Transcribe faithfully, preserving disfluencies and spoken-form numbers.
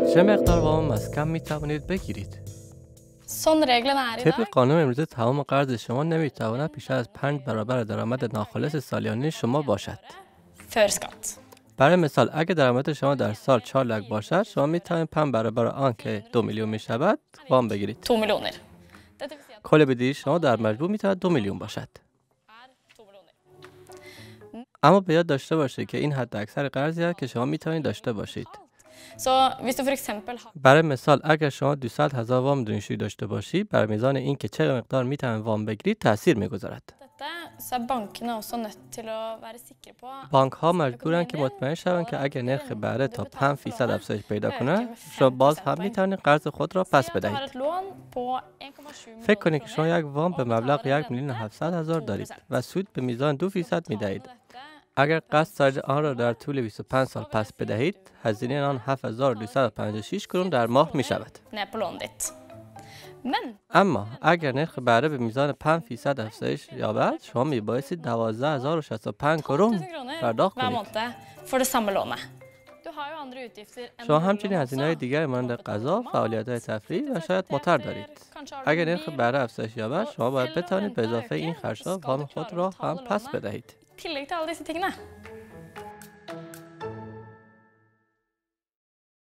چه مقدار وام مسکن می توانید بگیرید؟ Sånn reglene er i طبق dag. قانون امروزه تمام قرض شما نمیتواند بیشتر از پنج برابر درآمد ناخالص سالیانه شما باشد. Før skatt. برای مثال اگر درآمد شما در سال چهار لک باشد، شما می توانید پنج برابر آن که دو میلیون می شود وام بگیرید. To millioner. Dette vil si at کل بدهی شما در مجموع می تواند دو میلیون باشد. er to millioner. اما به یاد داشته باشید که این حد اکثر قرضی است که شما می توانید داشته باشید. Så hvis du for eksempel har برای مثال اگر شما دویست هزار وام دانشجویی داشته باشید، بر میزان این که چه مقدار می توانید وام بگیرید تاثیر می گذارد. dette, så er bankene også nødt til å være sikre på بانک ها مجبورند که مطمئن شوند که اگر نرخ بهره تا پنج درصد افزایش پیدا کنه، شما باز هم می توانید قرض خود را پس Si at du har بدهید. et lån på en komma sju فکر کنید که millioner شما یک وام به og مبلغ betaler یک en میلیون rente هفتصد هزار på دارید to prosent. و سود به میزان دو فیصد می دهید. Dette اگر قسط سایر آن را در طول بیست و پنج سال پس بدهید، هزینه آن هفت هزار و دویست و پنجاه و شش کرون در ماه می شود. ned på lånet ditt. Men اما اگر نرخ بهره به میزان پنج فیصد افزایش یابد، شما می بایستید دوازده هزار و شصت و پنج کرون tusen kroner پرداخت hver کنید. måned for det samme lånet. Du har jo andre utgifter enn شما boliglån همچنین هزینه‌های også. دیگر مانند غذا، فعالیت‌های تفریحی و شاید موتر دارید. Kanskje har du اگر en نرخ bil, بهره افزایش یابد، og شما باید selv om بتوانید به renta اضافه این øker, خرج‌ها skal وام du خود klare å را betale هم پس lånet. بدهید. I tillegg til alle disse tingene.